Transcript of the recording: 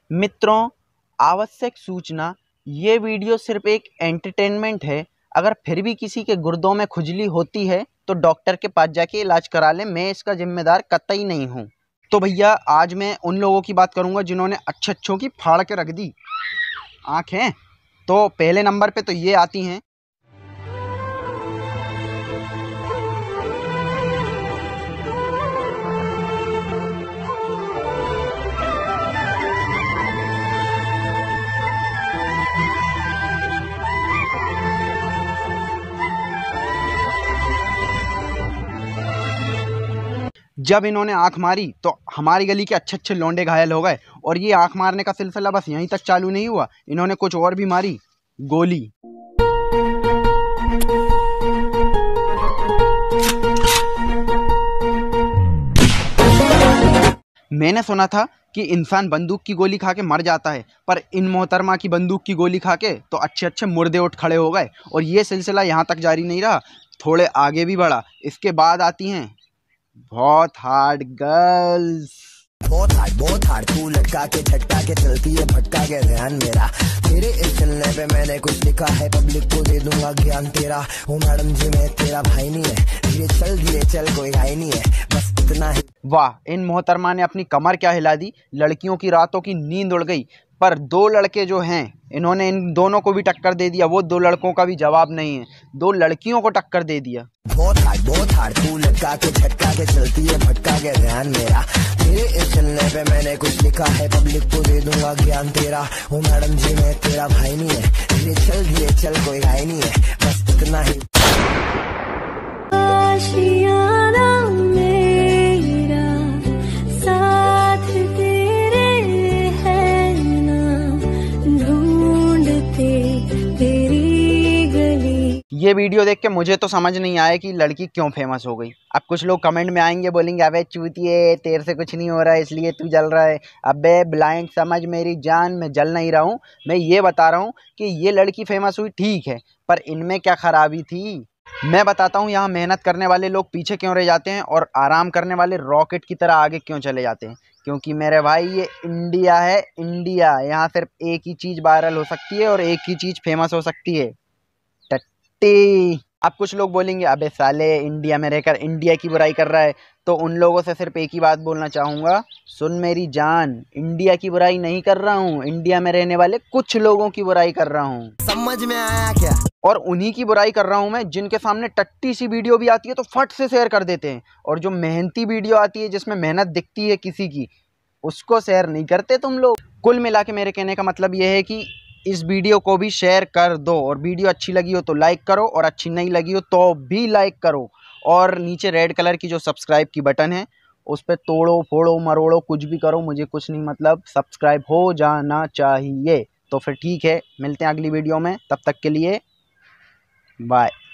मित्रों, आवश्यक सूचना, ये वीडियो सिर्फ एक एंटरटेनमेंट है। अगर फिर भी किसी के गुर्दों में खुजली होती है तो डॉक्टर के पास जाके इलाज करा लें। मैं इसका जिम्मेदार कतई नहीं हूँ। तो भैया, आज मैं उन लोगों की बात करूँगा जिन्होंने अच्छों की फाड़ के रख दी आँखें। तो पहले नंबर पे तो ये आती हैं। जब इन्होंने आंख मारी तो हमारी गली के अच्छे लौंडे घायल हो गए। और ये आंख मारने का सिलसिला बस यहीं तक चालू नहीं हुआ, इन्होंने कुछ और भी मारी, गोली। मैंने सुना था कि इंसान बंदूक की गोली खा के मर जाता है, पर इन मोहतरमा की बंदूक की गोली खा के तो अच्छे मुर्दे उठ खड़े हो गए। और ये सिलसिला यहाँ तक जारी नहीं रहा, थोड़े आगे भी बढ़ा। इसके बाद आती हैं बहुत हार्ड गर्ल्स। बहुत हार्ड तू लटका के झटका के चलती है भटका के ध्यान मेरा। तेरे इस चलने पे मैंने कुछ लिखा है, पब्लिक को दे दूंगा ज्ञान तेरा। ओ मैडम जी, मैं तेरा भाई नहीं है, धीरे चल कोई घाई नहीं है, बस इतना ही। वाह, इन मोहतरमा ने अपनी कमर क्या हिला दी। लड़कियों की रातों की नींद उड़ गई। पर दो लड़के जो हैं, इन्होंने इन दोनों को भी टक्कर दे दिया। वो दो लड़कों का भी जवाब नहीं है, दो लड़कियों को टक्कर दे दिया। बहुत हार्ड तू लटका के झटका के चलती है भटका के ध्यान मेरा। तेरे इस चलने पे मैंने कुछ लिखा है, पब्लिक को दे दूंगा ज्ञान तेरा। ओ मैडम जी, मैं तेरा भाई नहीं है, धीरे चल कोई घाई नहीं है, बस इतना ही। ये वीडियो देख के मुझे तो समझ नहीं आया कि लड़की क्यों फेमस हो गई। अब कुछ लोग कमेंट में आएंगे, बोलेंगे अबे चूतिए, तेरे से कुछ नहीं हो रहा है इसलिए तू जल रहा है। अबे ब्लाइंड समझ मेरी जान, मैं जल नहीं रहा हूँ। मैं ये बता रहा हूँ कि ये लड़की फेमस हुई ठीक है, पर इनमें क्या खराबी थी। मैं बताता हूँ यहाँ मेहनत करने वाले लोग पीछे क्यों रह जाते हैं और आराम करने वाले रॉकेट की तरह आगे क्यों चले जाते हैं। क्योंकि मेरे भाई, ये इंडिया है, इंडिया। यहाँ सिर्फ एक ही चीज़ वायरल हो सकती है और एक ही चीज़ फेमस हो सकती है, टट्टी। अब कुछ लोग बोलेंगे अबे साले इंडिया में रहकर इंडिया की बुराई कर रहा है। तो उन लोगों से सिर्फ एक ही बात बोलना चाहूँगा, सुन मेरी जान, इंडिया की बुराई नहीं कर रहा हूँ, इंडिया में रहने वाले कुछ लोगों की बुराई कर रहा हूँ। समझ में आया क्या? और उन्हीं की बुराई कर रहा हूँ मैं जिनके सामने टट्टी सी वीडियो भी आती है तो फट से शेयर कर देते हैं, और जो मेहनती वीडियो आती है जिसमें मेहनत दिखती है किसी की, उसको शेयर नहीं करते तुम लोग। कुल मिला के मेरे कहने का मतलब यह है कि इस वीडियो को भी शेयर कर दो, और वीडियो अच्छी लगी हो तो लाइक करो, और अच्छी नहीं लगी हो तो भी लाइक करो। और नीचे रेड कलर की जो सब्सक्राइब की बटन है, उस पर तोड़ो फोड़ो मरोड़ो कुछ भी करो, मुझे कुछ नहीं मतलब, सब्सक्राइब हो जाना चाहिए। तो फिर ठीक है, मिलते हैं अगली वीडियो में, तब तक के लिए बाय।